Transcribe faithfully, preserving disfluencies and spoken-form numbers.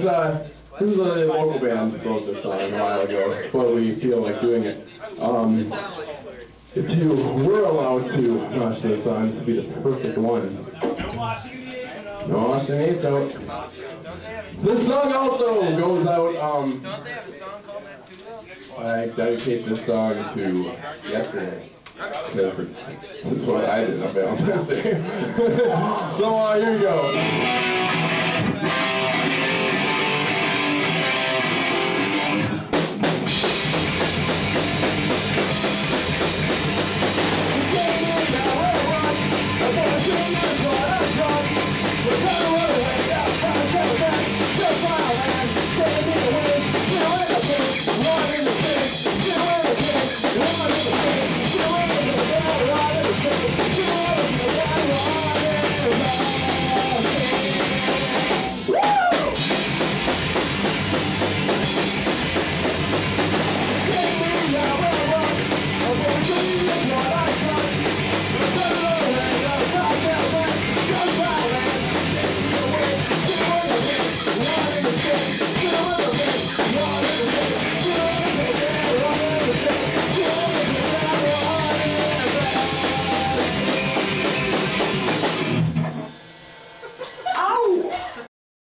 this, uh, this is a local band who wrote this song a while ago, but we feel like doing it. Um, if you were allowed to watch this song, this would be the perfect one. No washing it out. This song also goes out, um, Don't they have a song called that too, though? I dedicate this song to yesterday. Because it's, it's what I did on Valentine's Day. So, uh, here we go.